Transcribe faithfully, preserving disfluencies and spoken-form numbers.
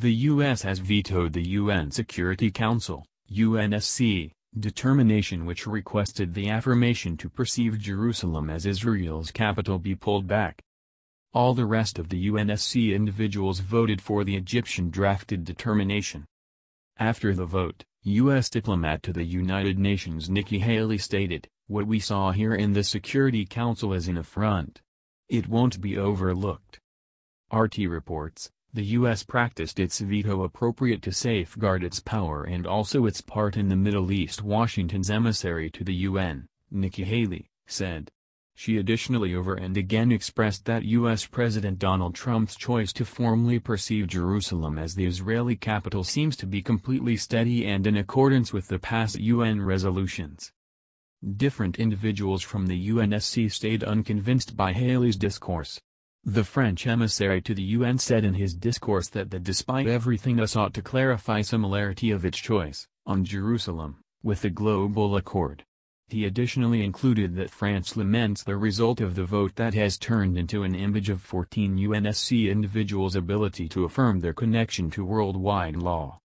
The U S has vetoed the U N Security Council (U N S C) determination which requested the affirmation to perceive Jerusalem as Israel's capital be pulled back. All the rest of the U N S C individuals voted for the Egyptian-drafted determination. After the vote, U S diplomat to the United Nations Nikki Haley stated, "What we saw here in the Security Council is an affront. It won't be overlooked." R T reports, the U S practiced its veto appropriate to safeguard its power and also its part in the Middle East. Washington's emissary to the U N, Nikki Haley, said. She additionally over and again expressed that U S President Donald Trump's choice to formally perceive Jerusalem as the Israeli capital seems to be completely steady and in accordance with the past U N resolutions. Different individuals from the U N S C stayed unconvinced by Haley's discourse. The French emissary to the U N said in his discourse that that despite everything U S ought to clarify similarity of its choice, on Jerusalem, with the global accord. He additionally included that France laments the result of the vote that has turned into an image of fourteen U N S C individuals' ability to affirm their connection to worldwide law.